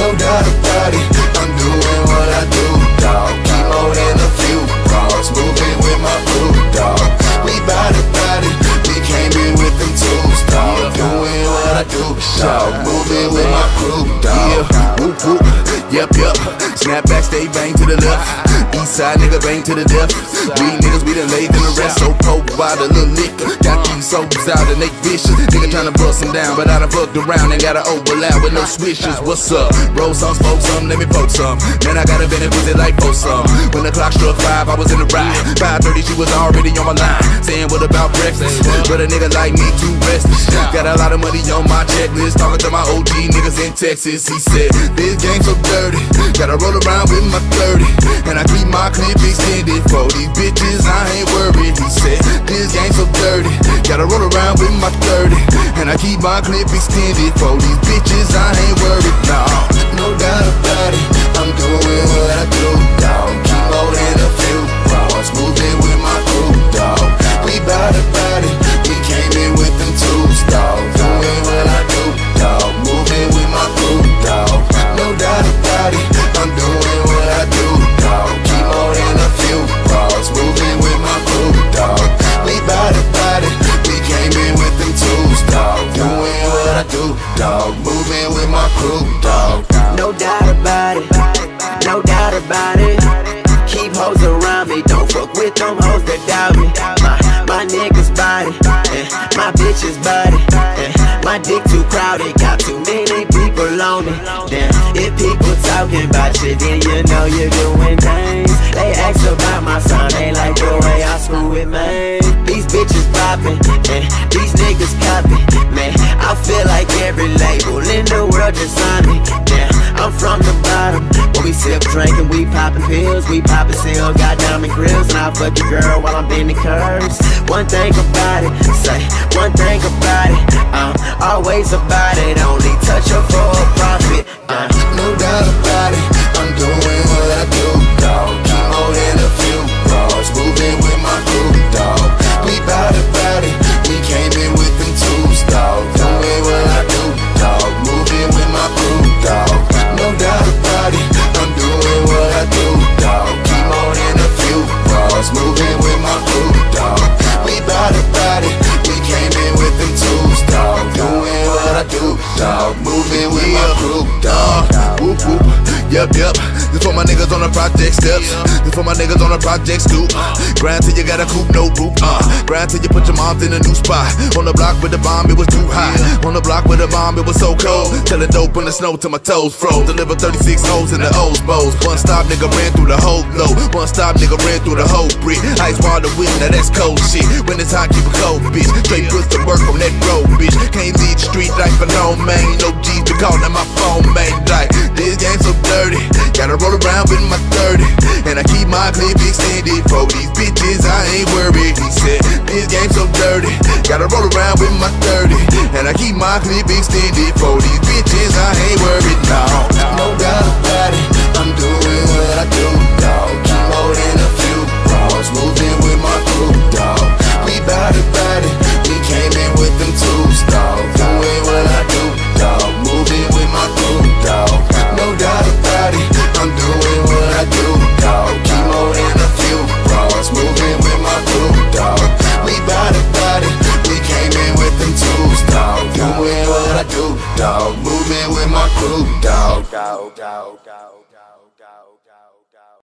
no doubt about it. I'm doing what I do, dog. Keep more than a few bras, moving with my crew, dog. We bout it, we came in with them tools, dog. Doing what I do, dog. Moving with my crew, dog. Whoop whoop, yep. Snap back, stay bang to the left. East side nigga bang to the death. We niggas, we done laid in the rest. So poke by the little liquor. Got these souls out and they vicious. Nigga tryna bust them down, but I done fucked around and got an overlap with no switches. What's up? Roll some, smoke some, let me poke some. Man, I got a Bennett pussy like both some. When the clock struck 5, I was in the ride. 5:30, she was already on my line, saying what about breakfast? But a nigga like me too restless. Got a lot of money on my checklist. Talking to my OG niggas in Texas. He said, this game so dirty, gotta roll around with my 30, and I keep my clip extended. For these bitches, I ain't worried. He said, this game so dirty, gotta roll around with my 30, and I keep my clip extended. For these bitches, I ain't worried. Nah, no doubt about it. I'm doing what I do, dog. Keep more than a few bras, moving with my crew, dog. We bout it, we came in with them tools, dog. Doing what I do, dog. Moving with my crew, dog. No doubt about it. I'm doing what I do, dog. Keep more than a few bras, moving with my crew, dog. We bout it, we came in with them tools, dog. Doing what I do, dog. Moving with my crew, dog. No doubt about it, no doubt about it. Keep hoes around me, don't fuck with them hoes that doubt me. My niggas body, my bitches body, my dick too crowded, got too many people on it. Damn, if people talking about you, then you know you're doing things. They ask about my son, they like the way I screw with man. These bitches poppin', these niggas copy. Man, I feel like every label in the world just signed me. Damn, I'm from the bottom, but we sip, drinking, we poppin' pills, we poppin' seal, got diamond grills, and I fuck your girl while I'm bending curves. One thing about it, say one thing about it, always about it, only touch her for a profit. No doubt about it, I'm doing what I do, dog. Keep more than a few bras, moving with my crew, dog. We bout it, we came in with them tools, dog. Doing what I do, dog. Moving with my crew, dog. No doubt about it, I'm doing what I do, dog. Keep more than a few bras, moving with my crew, dog. We bout it, we came in with them tools, dog. Doing what I do, dog. Moving with my crew, dog. Whoop whoop, yep. This for my niggas on the project steps. This for my niggas on the project stoop. Grind till you got a coupe, no roof. Grind till you put your moms in a new spot. On the block with the bomb, it was too hot. On the block with the bomb, it was so cold. Tellin' dope in the snow till my toes froze. Deliver 36 hoes in the O's bows. One stop nigga ran through the whole low. One stop nigga ran through the whole brick. Ice water whip, now that's cold shit. When it's hot, keep it cold, bitch. Straight push to work on that road, bitch. Can't leave the street like for no man. No G's be calling my phone, man. Like, this game so dirty. Gotta roll around with my 30, and I keep my clip extended. For these bitches, I ain't worried. He said, this game so dirty. Gotta roll around with my 30, and I keep my clip extended. For these bitches, I ain't worried. No doubt about it, I'm doing what I do, dog. Keep more than a few bras, moving with my crew, dog. We bout it, we came in with them tools, dog. Doing what I do, dog. Moving with my crew, dog. No doubt about it, I'm doing what I do, dog. Keep more than a few bras, moving with my crew, dog. We bout it, we came in with them tools, dog. Doing what I do, dog. Moving with my crew, dog.